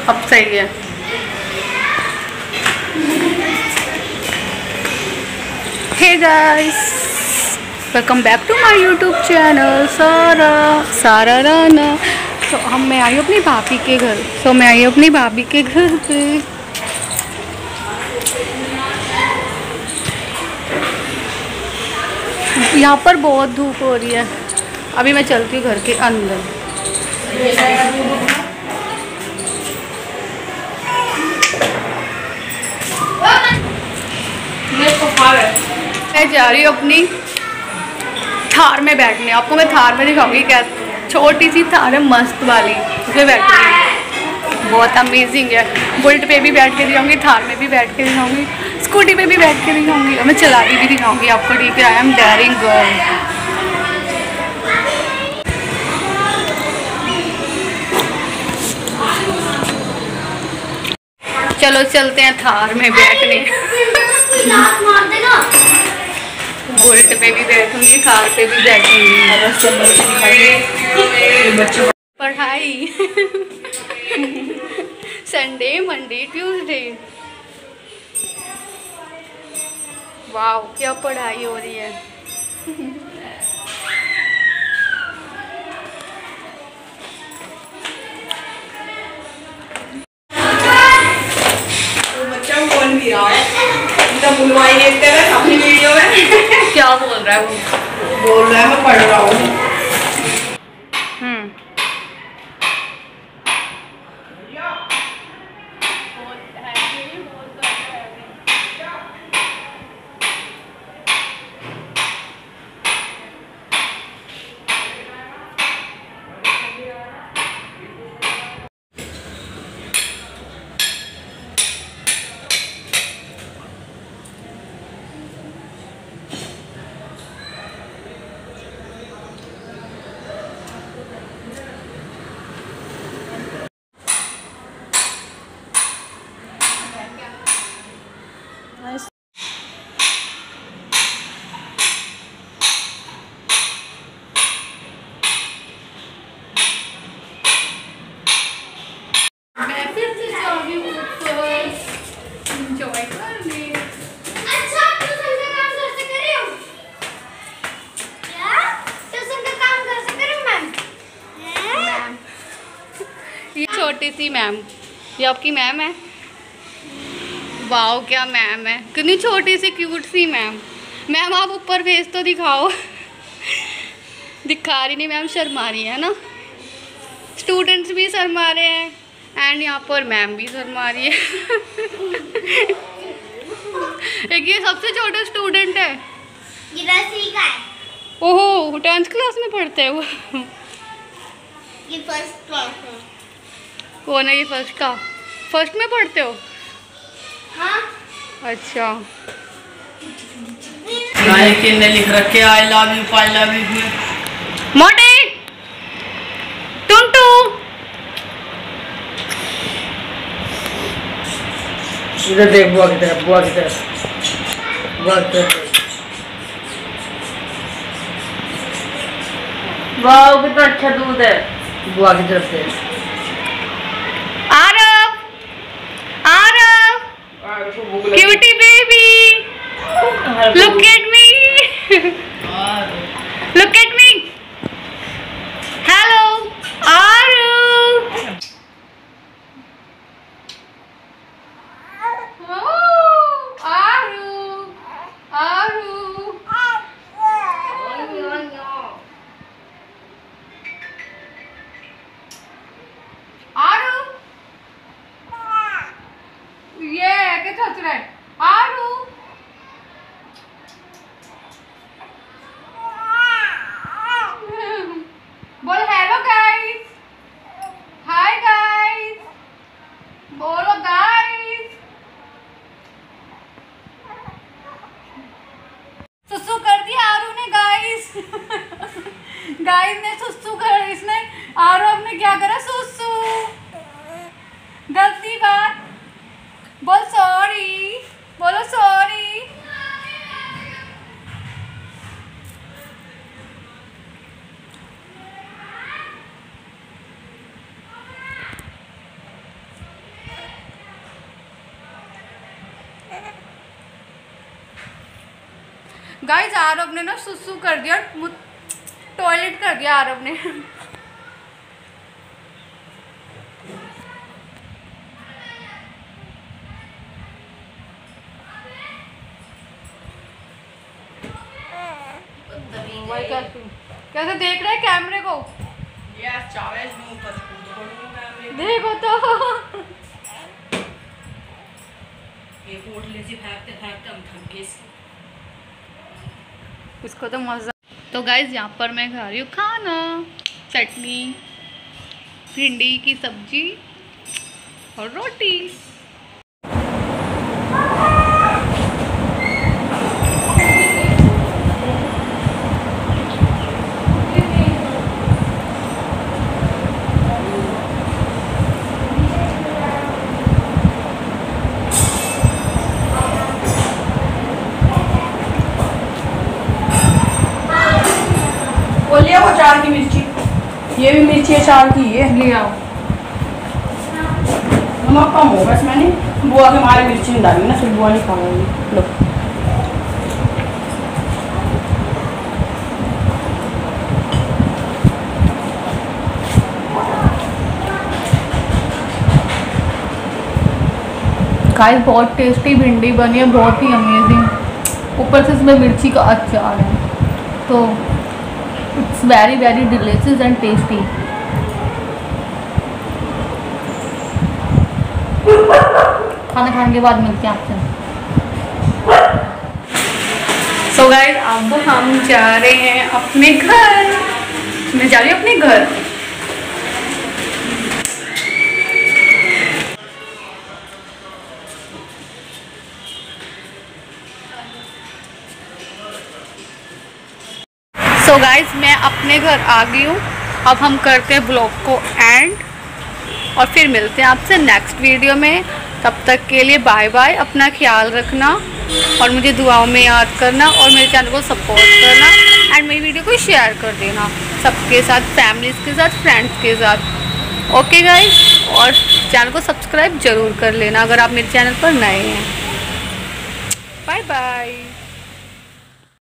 अब सही है। Hey guys, welcome back to my YouTube channel Sara Rana. तो मैं आई हूँ अपनी भाभी के घर। मैं आई हूँ अपनी भाभी के घर पे। यहाँ पर बहुत धूप हो रही है। अभी मैं चलती हूँ घर के अंदर। मैं जा रही हूँ अपनी थार में बैठने। आपको मैं थार में दिखाऊंगी। क्या छोटी सी थार है मस्त वाली, उसमें बैठूंगी। बहुत अमेजिंग है। बुलेट पे भी बैठ के दिखाऊंगी, थार में भी बैठ के दिखाऊंगी, स्कूटी पे भी बैठ के दिखाऊंगी और मैं चलाती भी दिखाऊंगी आपको। ठीक है, आई एम डेयरिंग गर्ल। चलो चलते हैं थार में बैठने। बुलेट पे भी बैठूंगी, थार पे भी बैठूंगी। पढ़ाई संडे मंडे ट्यूसडे। वाह क्या पढ़ाई हो रही है। बोल भी रहा है बुलवाई देखते हैं अपनी वीडियो में। क्या बोल रहा है वो? बोल रहा है मैं पढ़ रहा हूँ। ये छोटी सी मैम, ये आपकी मैम है। वाओ क्या मैम है, कितनी छोटी सी क्यूट सी मैम। मैम आप ऊपर फेस तो दिखाओ। दिखा रही नहीं मैम, शर्मा रही है ना। स्टूडेंट्स भी शर्मा रहे हैं एंड यहाँ पर मैम भी शर्मा रही है। एक ये सबसे छोटा स्टूडेंट है। ये 10वीं का है। ओहो 10th क्लास में पढ़ते हैं वो। ये फर्स्ट क्लास है। कौन है ये? फर्स्ट का? फर्स्ट में पढ़ते हो? हाँ। अच्छा। ने लिख रखे I love you I love you. मोटे टुंटू इधर देख बुआ की तरफ, बुआ की तरफ, बुआ की तरफ। वाह कितना अच्छा दूध है। बुआ की तरफ से Aarav, Aarav cutie baby, look at me, look at me, hello Aarav. Aarav, Aarav, Aarav, ये क्या सोच रहा है? आरव गाइस आरव ने ना सुसु कर दिया, टॉयलेट कर दिया आरव ने। कैसे देख रहे हैं कैमरे को? यार चावल में ऊपर कैमरे देखो तो ये पोटले से भागते हम थक गए इसके। उसको तो मज़ा। तो गाइज यहाँ पर मैं खा रही हूँ खाना, चटनी, भिंडी की सब्जी और रोटी। बोलिए वो 4 की मिर्ची, ये भी मिर्ची है 4 की, ये ले आओ। नमक कम होगा इसमें, नहीं बुआ के मारे मिर्ची नहीं डाली ना, फिर बुआ नहीं खाऊंगी। लो गाइस बहुत टेस्टी भिंडी बनी है, बहुत ही अमेजिंग। ऊपर से इसमें मिर्ची का अचार है, तो it's very very delicious and tasty. खाना खाने के बाद मिलते हैं आपसे। सो गाइस अब हम जा रहे हैं अपने घर। मैं जा रही हूँ अपने घर। सो गाइज मैं अपने घर आ गई हूँ। अब हम करते हैं ब्लॉग को एंड और फिर मिलते हैं आपसे नेक्स्ट वीडियो में। तब तक के लिए बाय बाय, अपना ख्याल रखना और मुझे दुआओं में याद करना और मेरे चैनल को सपोर्ट करना एंड मेरी वीडियो को शेयर कर देना सबके साथ, फैमिलीज़ के साथ, फ्रेंड्स के साथ। ओके गाइज, और चैनल को सब्सक्राइब ज़रूर कर लेना अगर आप मेरे चैनल पर नए हैं। Bye bye.